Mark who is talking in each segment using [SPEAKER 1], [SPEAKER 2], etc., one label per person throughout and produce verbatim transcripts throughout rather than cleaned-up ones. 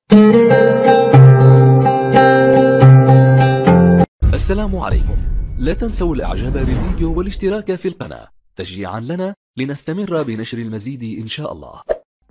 [SPEAKER 1] السلام عليكم. لا تنسوا الاعجاب بالفيديو والاشتراك في القناة تشجيعا لنا لنستمر بنشر المزيد ان شاء الله.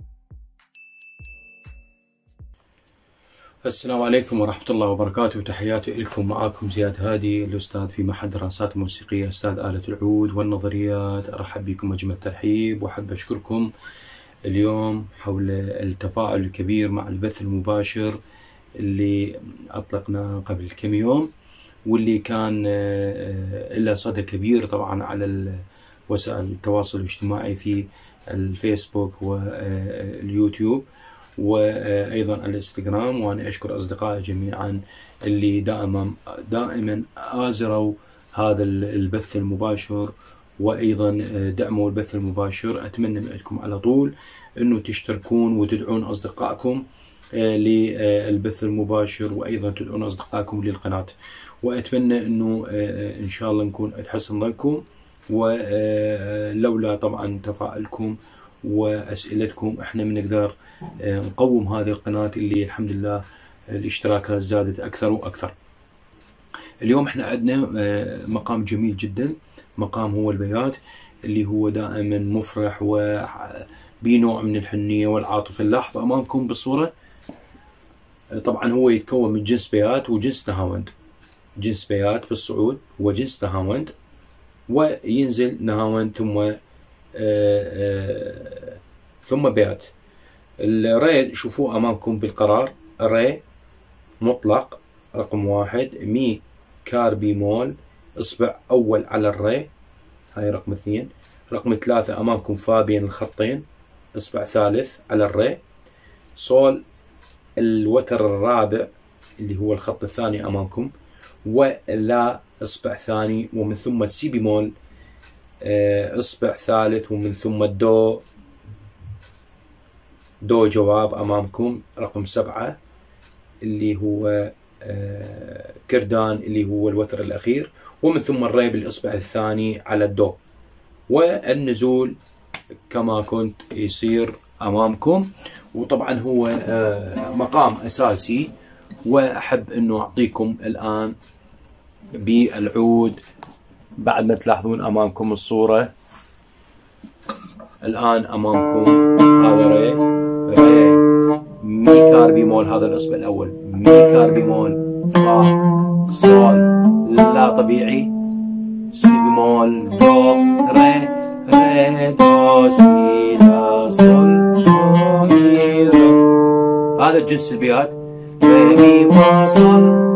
[SPEAKER 2] السلام عليكم ورحمة الله وبركاته، تحياتي لكم. معاكم زياد هادي الأستاذ في معهد دراسات موسيقية، أستاذ آلة العود والنظريات. أرحب بكم أجمل ترحيب، وأحب أشكركم اليوم حول التفاعل الكبير مع البث المباشر اللي أطلقناه قبل كم يوم، واللي كان له صدى كبير طبعا على وسائل التواصل الاجتماعي في الفيسبوك واليوتيوب وأيضا الانستغرام. وأنا أشكر أصدقائي جميعا اللي دائما دائما آزروا هذا البث المباشر وأيضا دعموا البث المباشر. أتمنى منكم على طول أنه تشتركون وتدعون أصدقائكم للبث المباشر، وأيضا تدعون أصدقائكم للقناة. وأتمنى أنه إن شاء الله نكون أتحسن ظنكم، ولولا طبعا تفاعلكم وأسئلتكم احنا بنقدر نقوم هذه القناة اللي الحمد لله الاشتراكات زادت أكثر وأكثر. اليوم احنا عندنا مقام جميل جدا، مقام هو البيات، اللي هو دائما مفرح وبنوع من الحنية والعاطفة. نلاحظ أمامكم بالصورة طبعا هو يتكون من جنس بيات وجنس نهاوند. جنس بيات بالصعود وجنس نهاوند، وينزل نهاوند ثم آآ آآ ثم بيات. الري شوفوه أمامكم بالقرار، ري مطلق رقم واحد، مي كار بيمول إصبع أول على الري، هاي رقم اثنين. رقم ثلاثة أمامكم فا بين الخطين، إصبع ثالث على الري. صول الوتر الرابع اللي هو الخط الثاني أمامكم، ولا إصبع ثاني، ومن ثم السي بيمول إصبع ثالث، ومن ثم الدو دو جواب أمامكم رقم سبعة اللي هو كردان اللي هو الوتر الأخير، ومن ثم الري بالإصبع الثاني على الدو. والنزول كما كنت يصير أمامكم. وطبعا هو مقام أساسي، وأحب أنه أعطيكم الآن بالعود بعد ما تلاحظون أمامكم الصورة. الآن أمامكم هذا ري ري مي كار بيمول، هذا الإصبع الأول، مي كار بيمول، فا صول لا طبيعي، سي بيمول، دو ري ري دو سي لا صول دو مي ري. هذا جنس البيات، ري مي فا صول.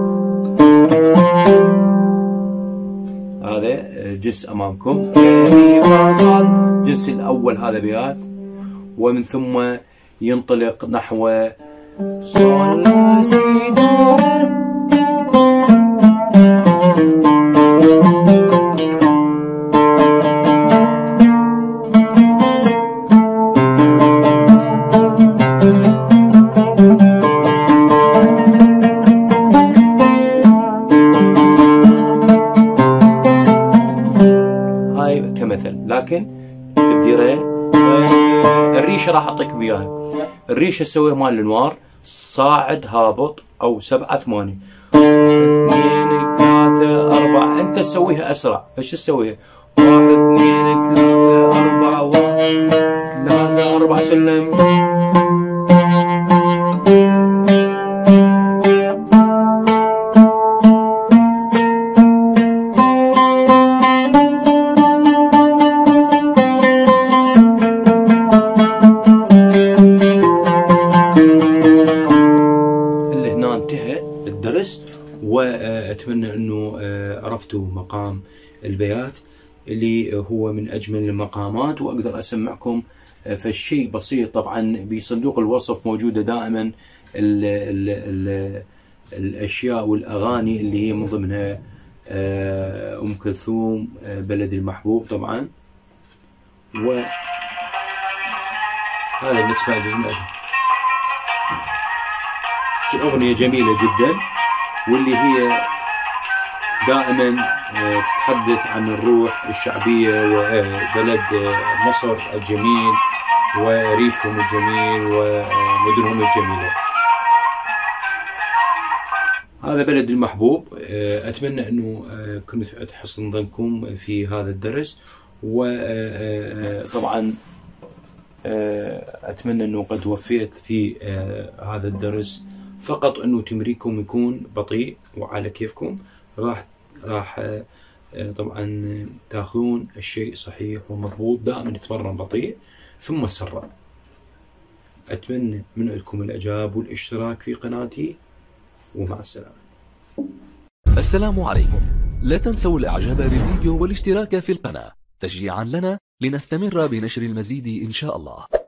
[SPEAKER 2] هذا جنس أمامكم، ري مي فا صول، جنس الأول هذا بيات، ومن ثم ينطلق نحو صول لا سي دو ري. هاي كمثل، لكن تبدي ري. الريشه راح اعطيكم اياها. الريشه تسويها مال الانوار صاعد هابط او سبعة ثمانية اثنين ثلاثة أربعة. أنت تسويها أسرع. إيش تسويها؟ واحد اثنين ثلاثة أربعة، واحد ثلاثة أربعة سلم. وأتمنى أنه عرفتوا مقام البيات اللي هو من أجمل المقامات، وأقدر أسمعكم فالشيء بسيط. طبعا بصندوق الوصف موجودة دائما ال ال ال الأشياء والأغاني اللي هي من ضمنها أم كلثوم بلد المحبوب طبعا. وهذا نسمع جزء منها، أغنية جميلة جدا، واللي هي دائما تتحدث عن الروح الشعبية وبلد مصر الجميل وريفهم الجميل ومدنهم الجميلة. هذا بلد المحبوب. أتمنى أنه كنت تحسن ظنكم في هذا الدرس، وطبعا أتمنى أنه قد وفيت في هذا الدرس، فقط أنه تمرينكم يكون بطيء وعلى كيفكم. راح راح طبعا تاخذون الشيء صحيح ومضبوط، دائما نتمرن بطيء ثم سرع. أتمنى من عندكم الإعجاب والاشتراك في قناتي، ومع السلامة.
[SPEAKER 1] السلام عليكم. لا تنسوا الاعجاب بالفيديو والاشتراك في القناة تشجيعا لنا لنستمر بنشر المزيد إن شاء الله.